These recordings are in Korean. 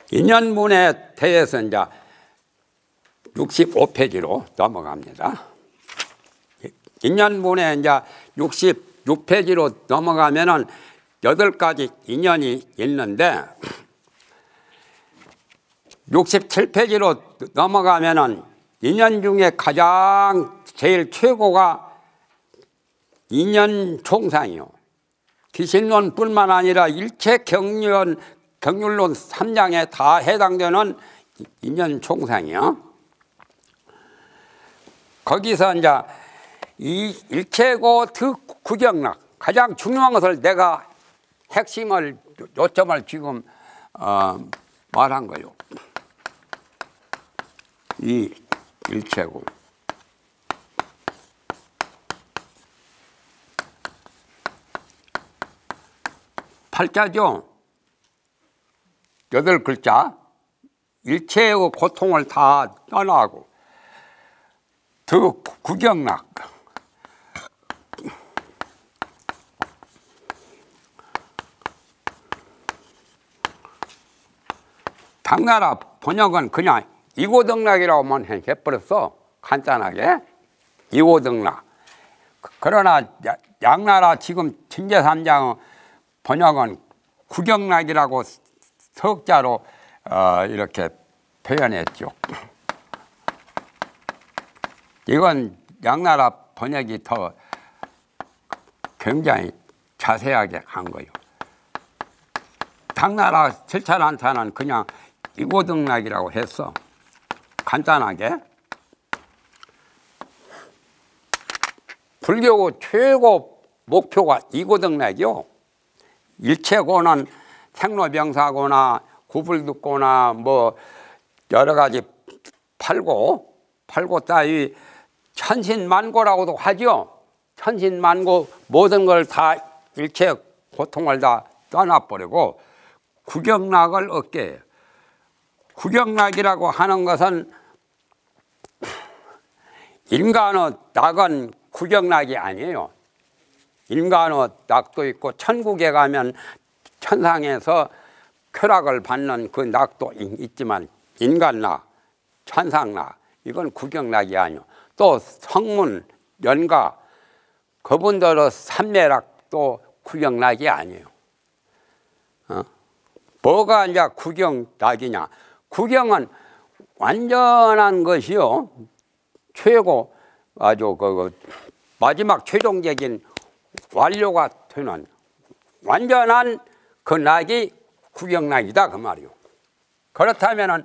인연문에 대해서 이제 65페이지로 넘어갑니다. 인연문에 이제 66페이지로 넘어가면은 8가지 인연이 있는데 67페이지로 넘어가면은 인연 중에 가장 제일 최고가 인연 총상이요. 기신론뿐만 아니라 일체 경륜론 3장에 다 해당되는 인연 총상이요. 거기서 이제 이 일체고 득구경락 가장 중요한 것을 내가 핵심을 요점을 지금 말한 거요. 이 일체고 팔자죠. 8글자 일체의 고통을 다 떠나고 득구경락 당나라 번역은 그냥 이고등락이라고만 해버렸어. 간단하게 이고등락. 그러나 양나라 지금 진제삼장 번역은 구경락이라고 석자로 이렇게 표현했죠. 이건 양나라 번역이 더 굉장히 자세하게 한 거예요. 당나라 철찰한타는 그냥 이고등락이라고 했어. 간단하게. 불교 최고 목표가 이고등락이요. 일체고는 생로병사고나 구불듣고나 뭐 여러 가지 팔고 따위 천신만고라고도 하죠. 천신만고 모든 걸 다 일체 고통을 다 떠나버리고 구경락을 얻게 해요. 구경락이라고 하는 것은 인간의 낙은 구경락이 아니에요. 인간의 낙도 있고 천국에 가면 천상에서 쾌락을 받는 그 낙도 있지만 인간락, 천상락 이건 구경락이 아니에요. 또 성문, 연가 그분들의 삼매락도 구경락이 아니에요. 뭐가 이제 구경락이냐? 구경은 완전한 것이요. 최고 아주 마지막 최종적인 완료가 되는 완전한 그 낙이 구경락이다 그 말이요. 그렇다면은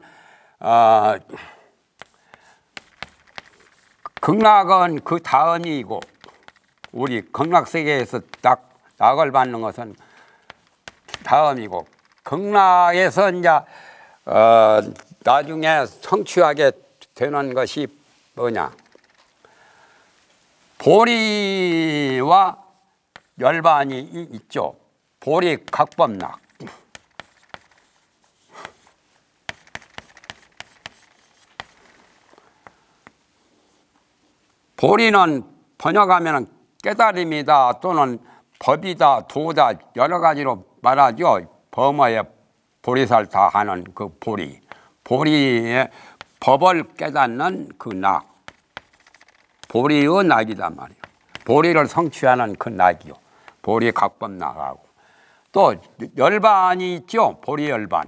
극락은 그 다음이고 우리 극락세계에서 낙을 받는 것은 다음이고 극락에서 이제 나중에 성취하게 되는 것이 뭐냐? 보리와 열반이 있죠. 보리 각법락. 보리는 번역하면 깨달음이다 또는 법이다 도다 여러 가지로 말하죠. 범어에 보리살 다 하는 그 보리. 보리의 법을 깨닫는 그 낙. 보리의 낙이단 말이에요. 보리를 성취하는 그 낙이요. 보리 각법낙하고. 또 열반이 있죠. 보리 열반.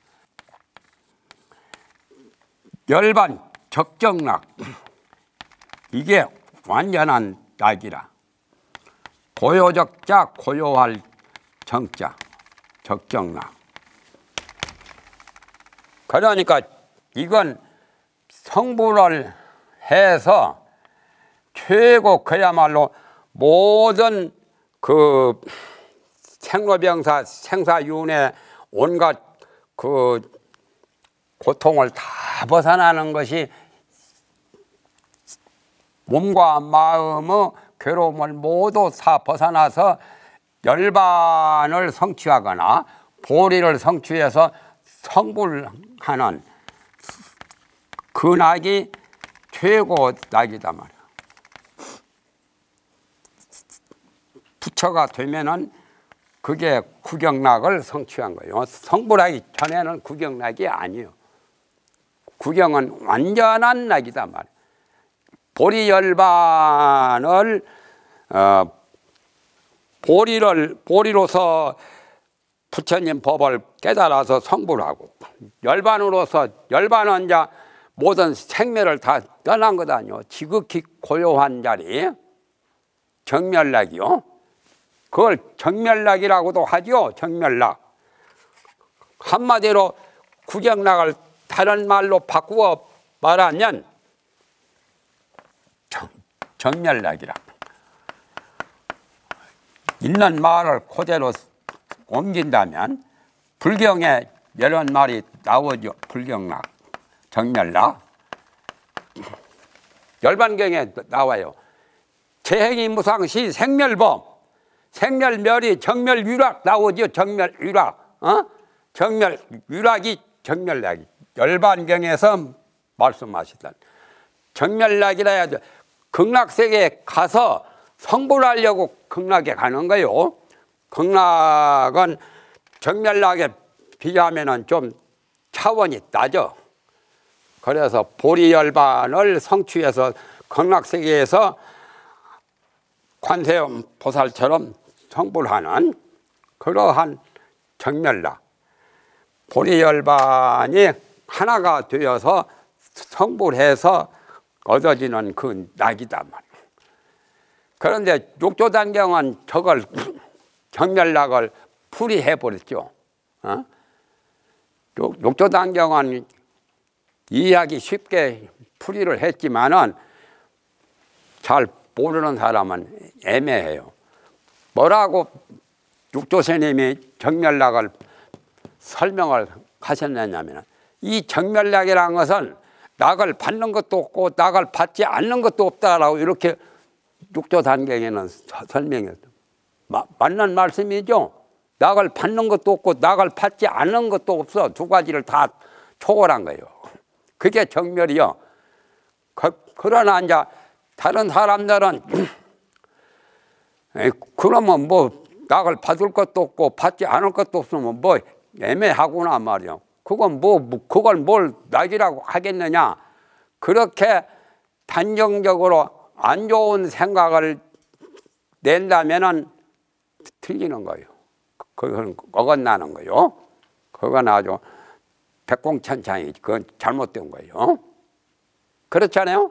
열반 적정낙. 이게 완전한 낙이라. 고요적자 고요할 정자. 적정낙. 그러니까 이건 성불을 해서 최고 그야말로 모든 그 생로병사 생사윤회 온갖 그 고통을 다 벗어나는 것이 몸과 마음의 괴로움을 모두 다 벗어나서 열반을 성취하거나 보리를 성취해서 성불하는 그 낙이 최고 낙이다 말이야. 부처가 되면은 그게 구경락을 성취한 거예요. 성불하기 전에는 구경락이 아니에요. 구경은 완전한 낙이다 말이에요. 보리열반을 보리로서 부처님 법을 깨달아서 성불하고, 열반은 이제 모든 생멸을 다 떠난 것 아니요. 지극히 고요한 자리, 정멸락이요. 그걸 정멸락이라고도 하죠. 정멸락. 한마디로 구경락을 다른 말로 바꾸어 말하면 정멸락이라. 있는 말을 그대로 옮긴다면 불경에 이런 말이 나오죠. 불경락, 정멸락. 열반경에 나와요. 재행이 무상시 생멸범, 생멸멸이 정멸유락 나오죠. 정멸유락. 정멸유락이 정멸락이. 열반경에서 말씀하시던 정멸락이라 해야죠. 극락세계에 가서 성불하려고 극락에 가는 거요. 극락은 정멸락에 비하면 좀 차원이 낮죠. 그래서 보리열반을 성취해서 극락세계에서 관세음 보살처럼 성불하는 그러한 정멸락. 보리열반이 하나가 되어서 성불해서 얻어지는 그 낙이다 말이에요. 그런데 육조단경은 저걸 정멸락을 풀이해버렸죠. 육조단경은 이해하기 쉽게 풀이를 했지만은 잘 모르는 사람은 애매해요. 뭐라고 육조스님이 정멸락을 설명을 하셨느냐면, 이 정멸락이라는 것은 낙을 받는 것도 없고 낙을 받지 않는 것도 없다라고 이렇게 육조단경에는 설명했어요. 맞는 말씀이죠. 낙을 받는 것도 없고 낙을 받지 않는 것도 없어. 두 가지를 다 초월한 거예요. 그게 정멸이요. 그러나 이제 다른 사람들은 그러면 뭐 낙을 받을 것도 없고 받지 않을 것도 없으면 뭐 애매하구나 말이요. 그걸 뭘 낙이라고 하겠느냐. 그렇게 단정적으로 안 좋은 생각을 낸다면은 틀리는 거예요. 그건 어긋나는 거예요. 그건 아주 백공천창이 그건 잘못된 거예요. 그렇잖아요.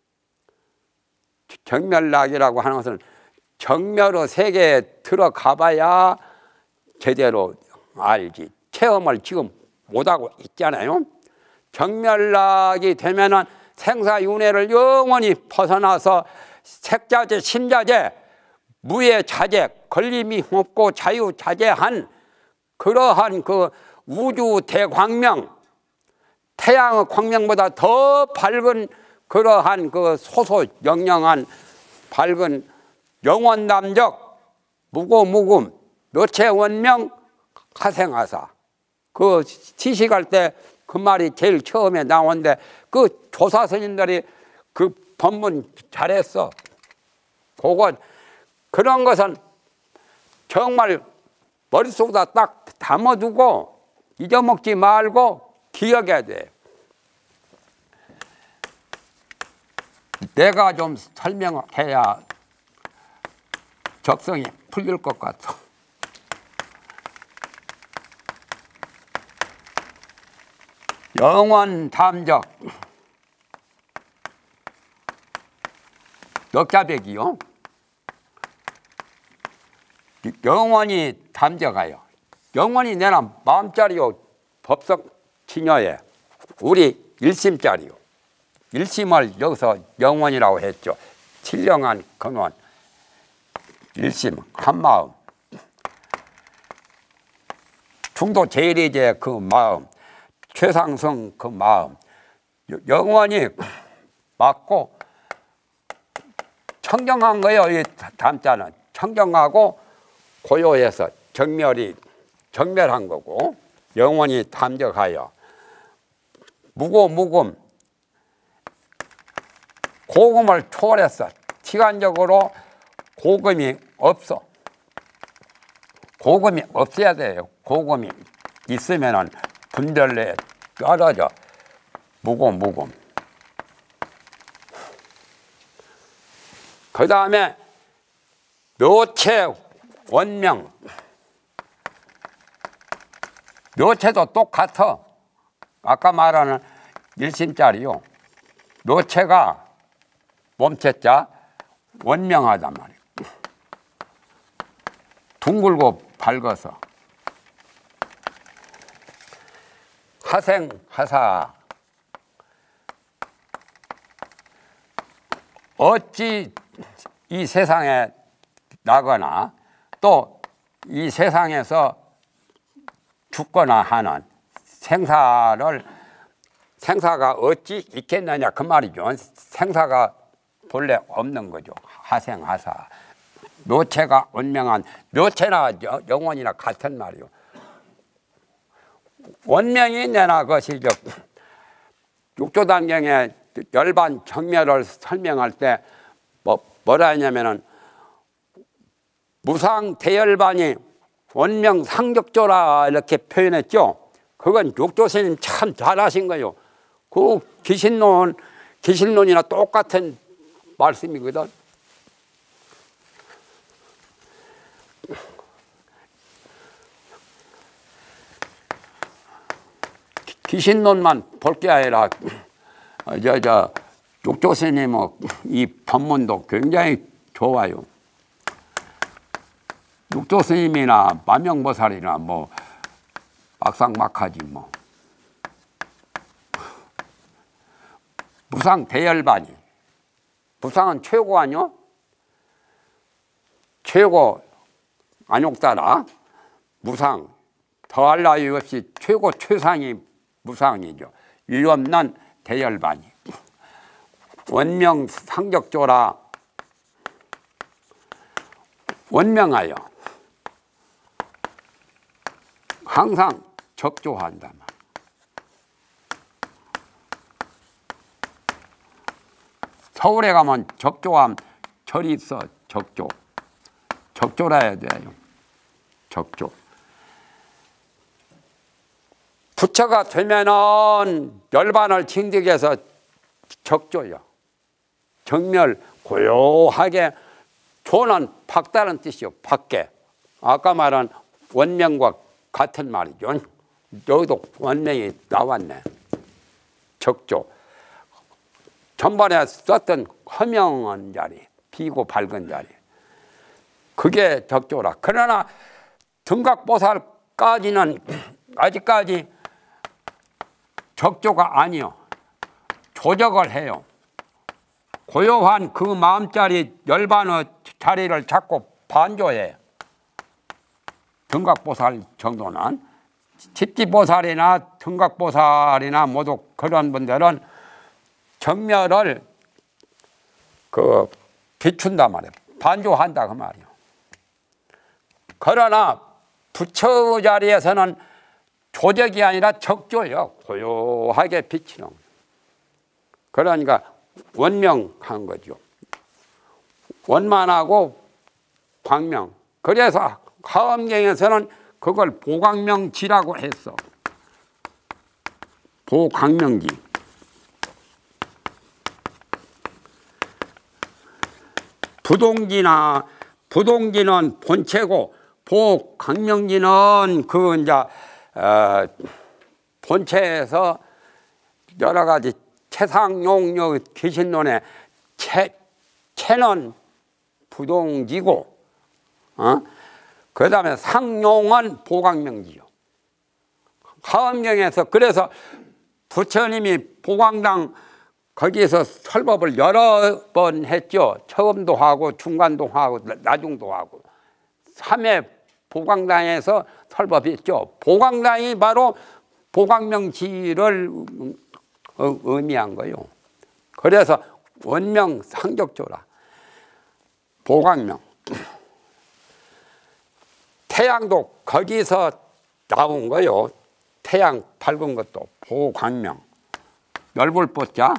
정멸락이라고 하는 것은 정멸의 세계에 들어가 봐야 제대로 알지. 체험을 지금 못하고 있잖아요. 정멸락이 되면은 생사윤회를 영원히 벗어나서 색자재, 심자재, 무해자재, 걸림이 없고 자유자재한 그러한 그 우주 대광명, 태양의 광명보다 더 밝은 그러한 그 소소영영한 밝은 영원남적 무고무금 묘체원명 하생하사. 그 시식할 때 그 말이 제일 처음에 나오는데 그 조사 스님들이 그 법문 잘했어. 그런 것은 정말 머릿속에다 딱 담아두고 잊어먹지 말고 기억해야 돼. 내가 좀 설명해야 적성이 풀릴 것 같아. 영원 담적 넉자백이요. 영원히 담적하여. 영원히 내는 마음자리요. 법석 진여에 우리 일심자리요. 일심을 여기서 영원이라고 했죠. 칠령한 근원. 일심 한마음. 중도 제일이제 그 마음. 최상승 그 마음. 영원히 맞고 청정한 거예요. 이 담자는 청정하고 고요해서 정멸한 거고, 영원히 담적하여 무고무금 고금을 초월했어. 시간적으로 고금이 없어. 고금이 없어야 돼요. 고금이 있으면은 분별내에 떨어져. 무금. 그 다음에 묘체 원명. 묘체도 똑같아. 아까 말하는 일심자리요. 묘체가 몸체자 원명하단 말이에요. 둥글고 밝아서. 하생하사. 어찌 이 세상에 나거나 또 이 세상에서 죽거나 하는 생사가 어찌 있겠느냐 그 말이죠. 생사가 본래 없는 거죠. 하생하사. 묘체가 원명한, 묘체나 영원이나 같은 말이요. 원명이 내나 것이 육조단경에 열반 정멸을 설명할 때 뭐라 했냐면은 무상대열반이 원명상격조라 이렇게 표현했죠. 그건 육조스님 참 잘하신 거예요. 그 기신론이나 똑같은 말씀이거든. 기신론만 볼 게 아니라 육조스님 이 법문도 굉장히 좋아요. 육조스님이나 만명보살이나 막상막하지 무상대열반이. 무상은 최고 아니요? 최고 안욕따라 무상. 더할 나위 없이 최고 최상이 무상이죠. 유없는 대열반이. 원명상격조라 원명하여 항상 적조한다. 서울에 가면 적조함 절이 있어. 적조라 해야 돼요. 적조. 부처가 되면은 열반을 징득해서 적조요. 정멸 고요하게. 조는 박다는 뜻이요. 밖에. 아까 말한 원명과 같은 말이죠. 여기도 원명이 나왔네. 적조. 전반에 썼던 허명한 자리, 비고 밝은 자리. 그게 적조라. 그러나 등각보살까지는 아직까지 적조가 아니요. 조적을 해요. 고요한 그 마음자리 열반의 자리를 잡고 반조해. 등각보살 정도는. 집지보살이나 등각보살이나 모두 그런 분들은 정멸을 비춘단 말이에요. 반조한다 그 말이에요. 그러나 부처 자리에서는 조적이 아니라 적조요. 고요하게 비치는. 그러니까 원명한 거죠. 원만하고 광명. 그래서 화엄경에서는 그걸 보광명지라고 했어. 보광명지. 부동지는 본체고 보광명지는 본체에서 여러 가지 체상용료 기신론에 체는 부동지고, 그 다음에 상용은 보광명지요. 화엄경에서 그래서 부처님이 보광당 거기에서 설법을 여러 번 했죠. 처음도 하고 중간도 하고 나중도 하고. 3회 보광당에서 설법했죠. 보광당이 바로 보광명지를 의미한 거예요. 그래서 원명상격조라. 보광명. 태양도 거기서 나온 거요. 태양 밝은 것도 보광명. 넓을보자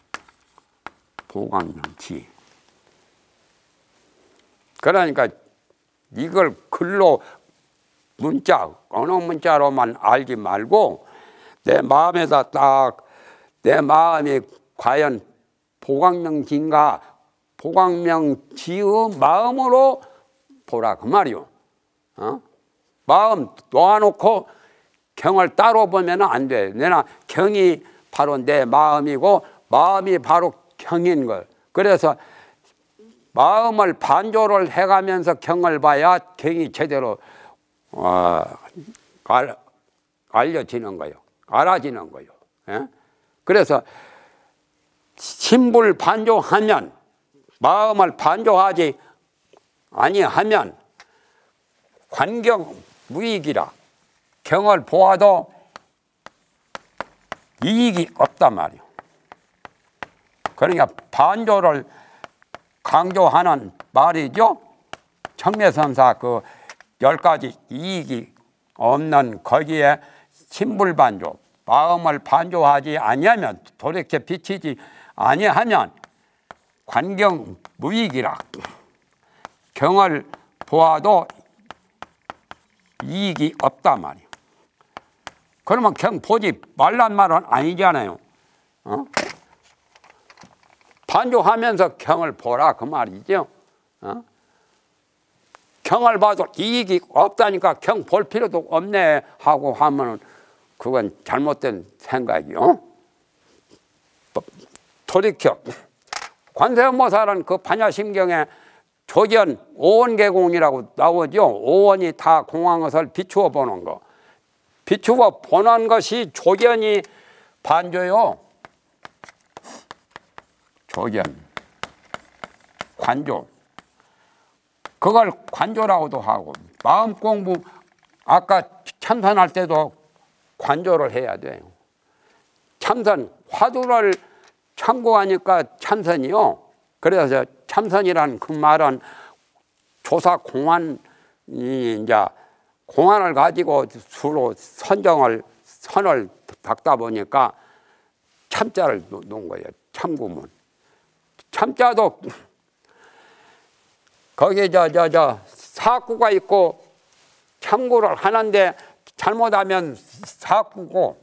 보광명지. 그러니까 이걸 글로 문자, 어느 문자로만 알지 말고 내 마음에다 딱 내 마음이 과연 보광명지인가, 보광명지의 마음으로 보라 그 말이요. 마음 놓아놓고 경을 따로 보면 안 돼. 내가 경이 바로 내 마음이고 마음이 바로 경인 걸. 그래서 마음을 반조를 해가면서 경을 봐야 경이 제대로 알려지는 거예요. 알아지는 거예요. 예? 그래서 심불 반조하면, 마음을 반조하지 아니하면 관경 무익이라. 경을 보아도 이익이 없단 말이에요. 그러니까 반조를 강조하는 말이죠. 청매선사 그 10가지 이익이 없는 거기에 심불반조, 마음을 반조하지 아니하면, 돌이켜 비치지 아니하면 관경 무익이라. 경을 보아도 이익이 없단 말이에요. 그러면 경 보지 말란 말은 아니잖아요. 반조하면서 경을 보라 그 말이죠. 경을 봐도 이익이 없다니까 경 볼 필요도 없네 하고 하면은 그건 잘못된 생각이요. 돌이켜 관세음보살은 그 반야심경에 조견 오원계공이라고 나오죠. 오원이 다 공한 것을 비추어 보는 거. 비추어 보는 것이 조견이 반조요. 조견, 관조. 그걸 관조라고도 하고, 마음 공부 아까 참선할 때도 관조를 해야 돼요. 참선, 화두를 참고하니까 참선이요. 그래서 참선이란 그 말은 조사 공안이 이제 공안을 가지고 주로 선을 닦다 보니까 참자를 놓은 거예요. 참구문. 참자도 거기에 사구가 있고 참구를 하는데 잘못하면 사구고,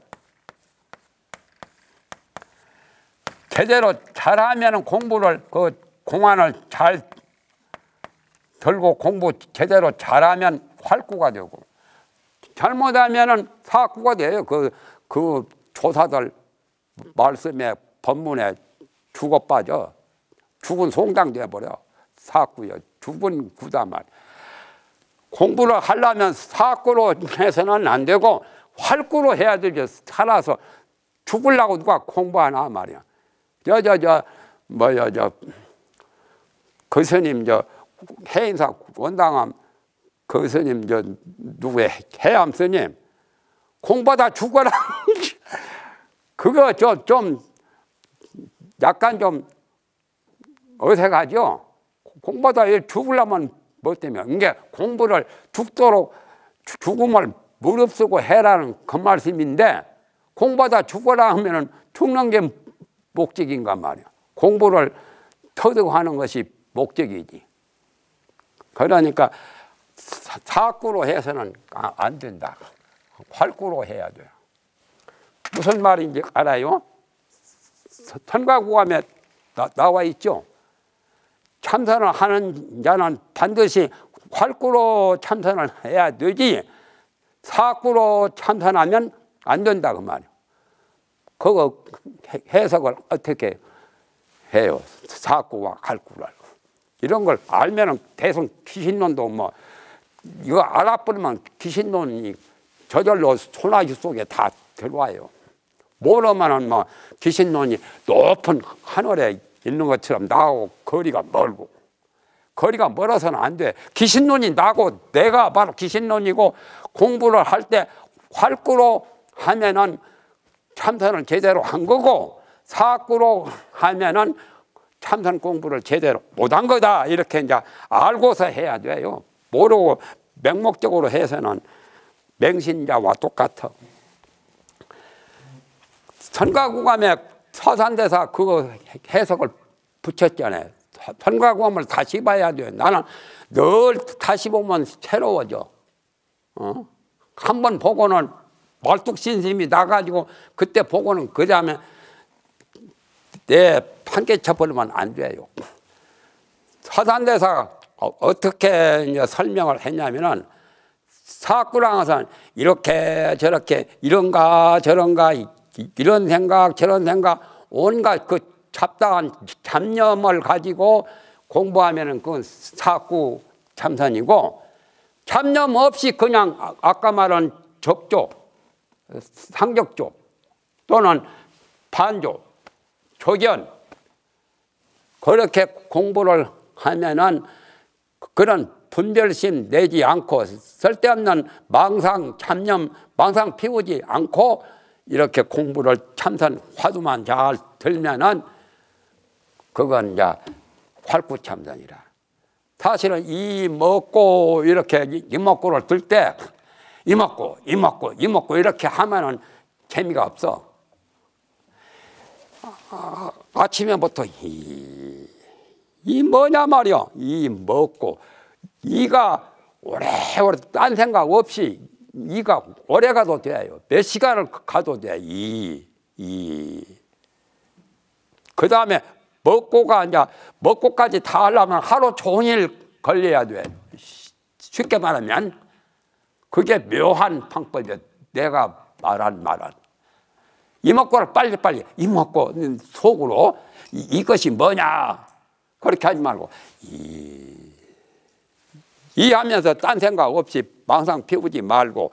제대로 잘하면 공부를 그 공안을 잘 들고 공부 제대로 잘하면 활구가 되고, 잘못하면 사구가 돼요. 그 조사들 말씀에 법문에 죽어 빠져. 죽은 송장 돼버려. 사구요. 죽은 구다 말. 공부를 하려면 사구로 해서는 안 되고 활구로 해야 되죠. 살아서 죽으려고 누가 공부하나 말이야. 그 스님 해인사 원당함 그 스님 누구의 해암 스님 공부하다 죽어라. 그거 좀 약간 좀 어색하죠. 공부하다 죽으려면 뭐 때문에 이게 공부를 죽도록 죽음을 무릅쓰고 해라는 그 말씀인데, 공부하다 죽어라 하면은 죽는 게 목적인가 말이야. 공부를 터득하는 것이 목적이지. 그러니까 사구로 해서는 안 된다. 활구로 해야 돼요. 무슨 말인지 알아요? 선과구감에 나와 있죠. 참선을 하는 자는 반드시 활구로 참선을 해야 되지 사구로 참선하면 안 된다 그 말이에요. 그거 해석을 어떻게 해요? 사구와 활구를. 이런 걸 알면은 대성 귀신론도 뭐 이거 알아버리면 귀신론이 저절로 소나기 속에 다 들어와요. 모르면은 뭐 귀신론이 높은 하늘에 있는 것처럼 나하고 거리가 멀고, 거리가 멀어서는 안 돼. 귀신론이 나고 내가 바로 귀신론이고, 공부를 할 때 활구로 하면은 참선을 제대로 한 거고, 사구로 하면은 참선 공부를 제대로 못한 거다. 이렇게 이제 알고서 해야 돼요. 모르고 맹목적으로 해서는 맹신자와 똑같아. 선과구감에 서산대사 그거 해석을 붙였잖아요. 선과구감을 다시 봐야 돼요. 나는 늘 다시 보면 새로워져. 한 번 보고는 말뚝신심이 나가지고 그때 보고는 그 다음에 내 판깨 쳐버리면 안 돼요. 서산대사가 어떻게 이제 설명을 했냐면은 사구랑에서는 이렇게 저렇게 이런가 저런가 이런 생각 저런 생각 온갖 그 잡다한 잡념을 가지고 공부하면은 그건 사구 참선이고, 잡념 없이 그냥 아까 말한 적조, 상적조 또는 반조, 조견 그렇게 공부를 하면은 그런 분별심 내지 않고 쓸데없는 망상, 잡념, 망상 피우지 않고 이렇게 공부를 참선 화두만 잘 들면은 그건 이제 활구참선이라. 사실은 이 먹고 이렇게 이먹고를 들 때 이먹고 이먹고 이렇게 하면은 재미가 없어. 아침에부터 이 뭐냐 말이야. 이 먹고 이가 오래오래 딴 생각 없이 이가 오래 가도 돼요. 몇 시간을 가도 돼. 그 다음에 먹고가 이제 먹고까지 다 하려면 하루 종일 걸려야 돼. 쉽게 말하면 그게 묘한 방법이야. 내가 말한 이먹고를 빨리빨리 이먹고 속으로 이것이 뭐냐 그렇게 하지 말고 이 하면서 딴 생각 없이 망상 피우지 말고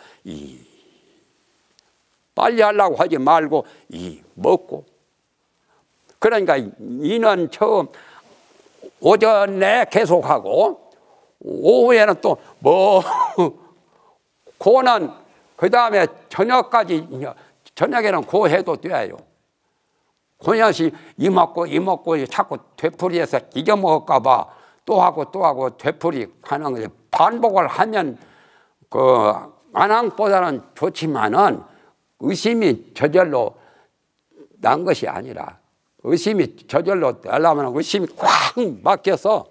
빨리 하려고 하지 말고 먹고. 그러니까 이는 처음 오전에 계속하고 오후에는 또 고는 그 다음에 저녁까지, 저녁에는 고 해도 돼요. 고녁이 이먹고 자꾸 되풀이해서 잊어먹을까 봐 또 하고 되풀이 하는 거지. 반복을 하면 그 안항보다는 좋지만은 의심이 저절로 난 것이 아니라, 의심이 저절로 되려면 의심이 꽉 막혀서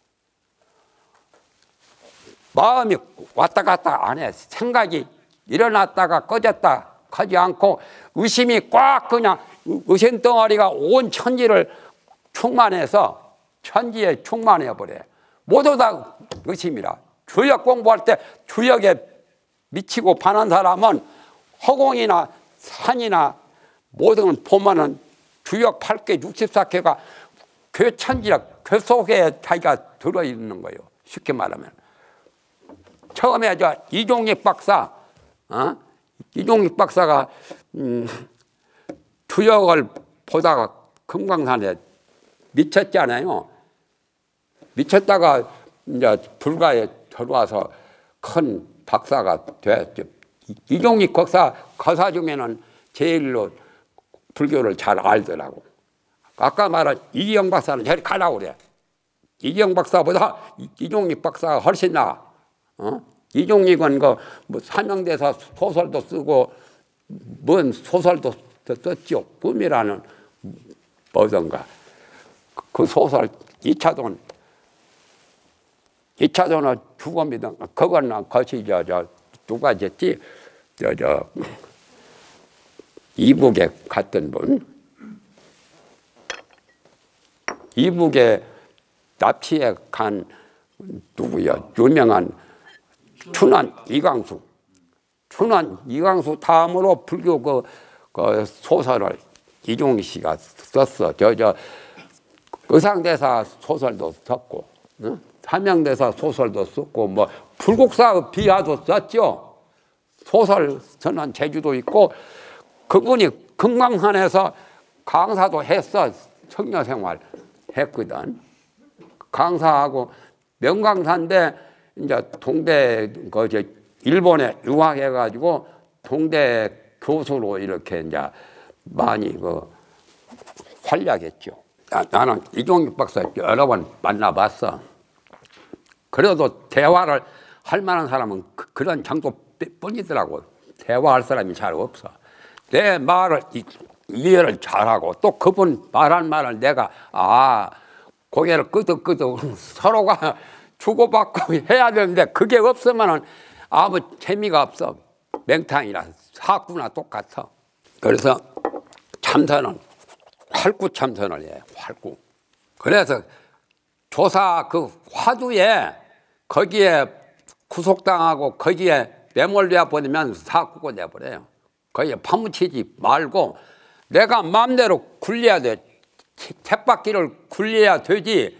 마음이 왔다 갔다 안 해. 생각이 일어났다가 꺼졌다 하지 않고 의심이 꽉 그냥 의심 덩어리가 온 천지를 충만해서 천지에 충만해 버려. 모두 다 의심이라. 주역 공부할 때 주역에 미치고 파는 사람은 허공이나 산이나 모든 걸 보면은 주역 8개 64개가 그 천지라 그 속에 자기가 들어있는 거예요. 쉽게 말하면. 처음에 저 이종익 박사, 이종익 박사가 주역을 보다가 금강산에 미쳤잖아요. 미쳤다가 이제 불가에 들어와서 큰 박사가 됐죠. 이종익 박사 거사 중에는 제일로 불교를 잘 알더라고. 아까 말한 이기영 박사는 저리 가라고 그래. 이기영 박사보다 이종익 박사가 훨씬 나아. 이종익은 뭐 사명대사 소설도 쓰고 뭔 소설도 썼죠. 꿈이라는 뭐던가. 그 소설 2차돈 2차돈은 죽음이든 그거는 것이 누가 졌지? 이북에 갔던 분, 이북에 납치해 간 누구야? 유명한 춘원 이광수. 춘원 이광수 다음으로 불교 그 소설을 이종희 씨가 썼어. 의상대사 소설도 썼고, 사명대사 소설도 썼고, 뭐 불국사 비하도 썼죠. 소설 저는 제주도 있고, 그분이 금강산에서 강사도 했어. 청년생활 했거든. 강사하고 명강사인데 이제 동대 일본에 유학해가지고 동대 교수로 이렇게 이제 많이 활약했죠. 나는 이종익 박사 여러 번 만나봤어. 그래도 대화를 할 만한 사람은 그런 정도뿐이더라고. 대화할 사람이 잘 없어. 내 말을 이해를 잘하고 또 그분 말한 말을 내가 고개를 끄덕끄덕 서로가 주고받고 해야 되는데 그게 없으면은 아무 재미가 없어. 맹탕이라 사구나 똑같아. 그래서 참선은 활구 참선을 해요. 활구. 그래서 조사 그 화두에 거기에 구속당하고 거기에 매몰되어 버리면 사구가 돼버려요. 거기에 파묻히지 말고 내가 마음대로 굴려야 돼. 쳇바퀴를 굴려야 되지.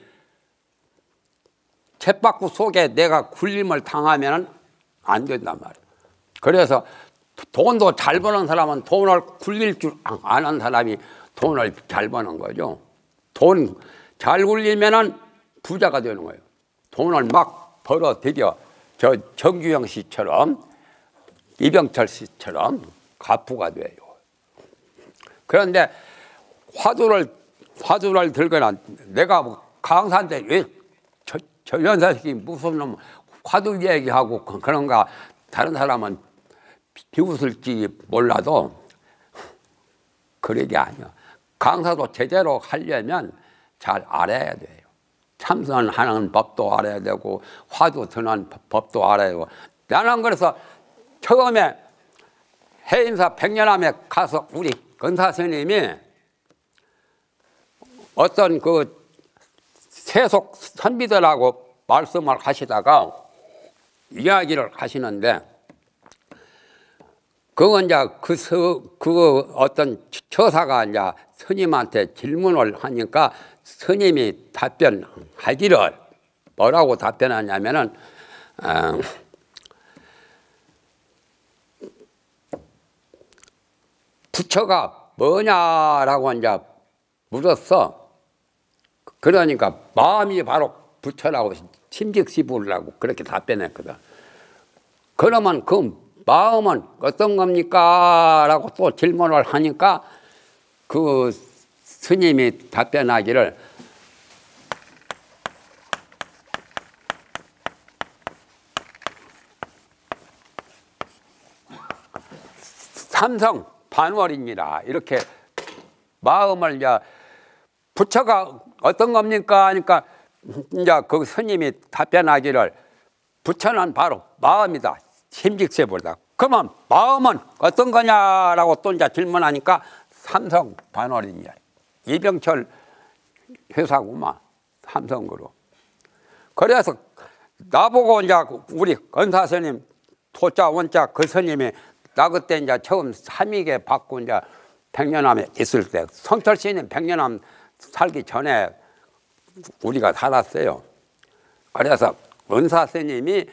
쳇바퀴 속에 내가 굴림을 당하면 안 된단 말이에요. 그래서 돈도 잘 버는 사람은 돈을 굴릴 줄 아는 사람이 돈을 잘 버는 거죠. 돈 잘 굴리면은 부자가 되는 거예요. 돈을 막 벌어 들여 저 정규영 씨처럼 이병철 씨처럼 가부가 돼요. 그런데 화두를 들거나 내가 뭐 강사인데 왜 저 연사식이 무슨 놈 화두 얘기하고 그런가 다른 사람은 비웃을지 몰라도 그런 게 아니야. 강사도 제대로 하려면 잘 알아야 돼요. 참선하는 법도 알아야 되고 화두 드는 법도 알아야 되고. 나는 그래서 처음에 해인사 백년암에 가서 우리 근사 스님이 어떤 그 세속 선비들하고 말씀을 하시다가 이야기를 하시는데 그건 이제 그 어떤 처사가 이제 스님한테 질문을 하니까 스님이 답변하기를 뭐라고 답변하냐면은 부처가 뭐냐라고 이제 물었어. 그러니까 마음이 바로 부처라고 심직시부라고 그렇게 답변했거든. 그러면 그 마음은 어떤 겁니까? 라고 또 질문을 하니까 그 스님이 답변하기를 삼성 반월입니다. 이렇게 마음을 이제 부처가 어떤 겁니까? 하니까 이제 그 스님이 답변하기를 부처는 바로 마음이다. 심직세보다. 그러면 마음은 어떤 거냐라고 또 이제 질문하니까 삼성 반월이냐. 이병철 회사구만. 삼성그룹. 그래서 나보고 이제 우리 은사 스님 토자 원자 그 스님이 나 그때 이제 처음 삼위계 받고 이제 백년암에 있을 때 성철 씨는 백년암 살기 전에 우리가 살았어요. 그래서 은사 스님이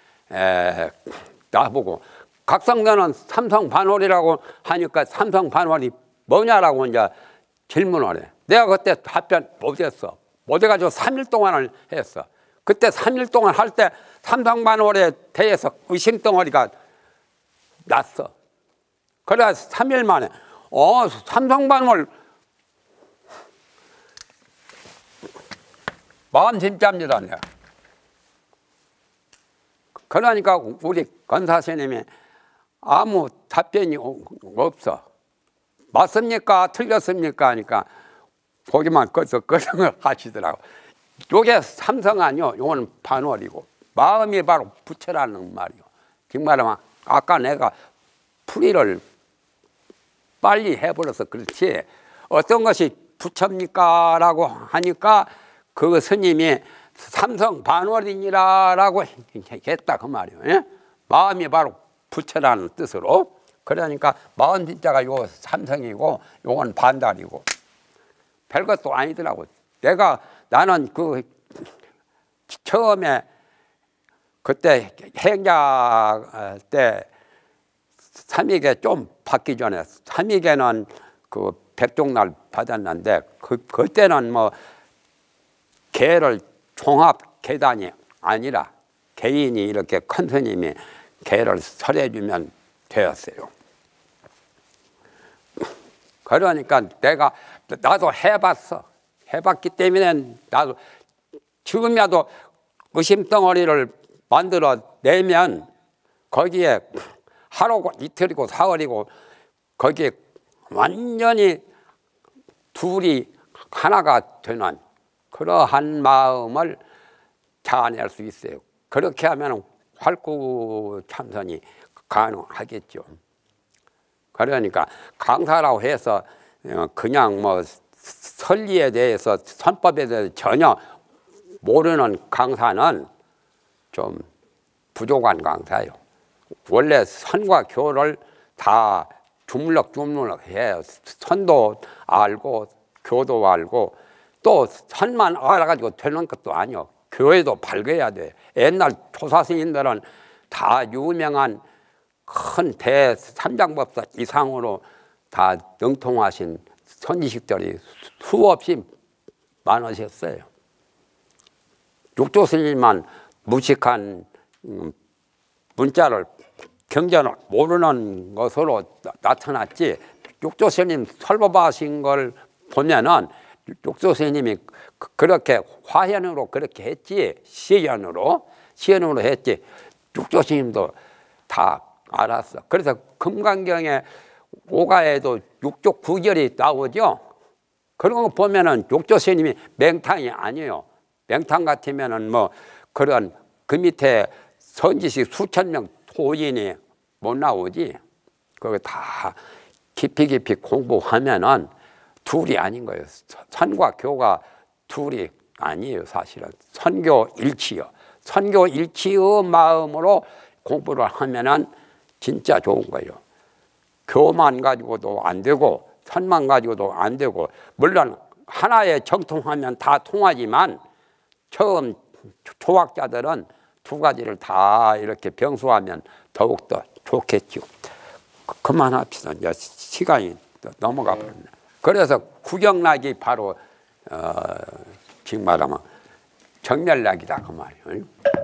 나보고 각성도는 삼성 반월이라고 하니까 삼성 반월이 뭐냐라고 이제 질문을 해. 내가 그때 답변 못했어. 못해가지고 3일 동안을 했어. 그때 3일 동안 할 때 삼성 반월에 대해서 의심 덩어리가 났어. 그래서 3일 만에 삼성 반월 마음 진짜입니다. 내가. 그러니까 우리 건사 스님이 아무 답변이 없어. 맞습니까? 틀렸습니까? 하니까 거기만 꺼서 거성을 하시더라고. 요게 삼성 아니요. 요건 반월이고 마음이 바로 부처라는 말이요. 정말로 아까 내가 풀이를 빨리 해버려서 그렇지 어떤 것이 부처입니까? 라고 하니까 그 스님이 삼성 반월이니라라고 했다 그 말이에요. 예? 마음이 바로 부처라는 뜻으로. 그러니까 마음 진짜가 요 삼성이고 요건 반달이고 별것도 아니더라고. 나는 그 처음에 그때 행자 때 삼위계 좀 받기 전에 삼위계는 그 백종날 받았는데 그때는 뭐 계를 종합 계단이 아니라 개인이 이렇게 큰 스님이 계를 설해주면 되었어요. 그러니까 나도 해봤어. 해봤기 때문에 나도 지금이라도 의심덩어리를 만들어 내면 거기에 하루고 이틀이고 사흘이고 거기에 완전히 둘이 하나가 되는 그러한 마음을 자아낼 수 있어요. 그렇게 하면 활구 참선이 가능하겠죠. 그러니까 강사라고 해서 그냥 뭐 선리에 대해서 선법에 대해서 전혀 모르는 강사는 좀 부족한 강사예요. 원래 선과 교를 다 주물럭주물럭 해요. 선도 알고 교도 알고 또 선만 알아가지고 되는 것도 아니요. 교회도 밝아야 돼. 옛날 조사스님들은 다 유명한 큰 대삼장법사 이상으로 다 능통하신 선지식들이 수없이 많으셨어요. 육조스님만 무식한 문자를 경전을 모르는 것으로 나타났지, 육조스님 설법하신 걸 보면은 육조스님이 그렇게 화현으로 그렇게 했지, 시현으로 했지. 육조스님도 다 알았어. 그래서 금강경에 오가에도 육조 구결이 나오죠. 그런 거 보면은 육조스님이 맹탕이 아니에요. 맹탕 같으면은 뭐 그런 그 밑에 선지식 수천 명 도인이 못 나오지. 그거 다 깊이 공부하면은 둘이 아닌 거예요. 선과 교가 둘이 아니에요. 사실은 선교 일치요. 선교 일치의 마음으로 공부를 하면은 진짜 좋은 거예요. 교만 가지고도 안 되고 선만 가지고도 안 되고, 물론 하나에 정통하면 다 통하지만 처음 초학자들은 두 가지를 다 이렇게 병수하면 더욱더 좋겠죠. 그만합시다. 이제 시간이 넘어가 버렸네. 그래서 구경락이 바로 지금 말하면 정멸락이다 그 말이에요.